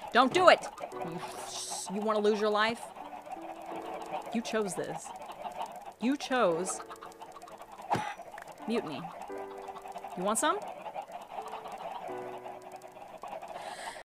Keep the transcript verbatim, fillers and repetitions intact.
Don't do it! You, you want to lose your life? You chose this. You chose mutiny. You want some?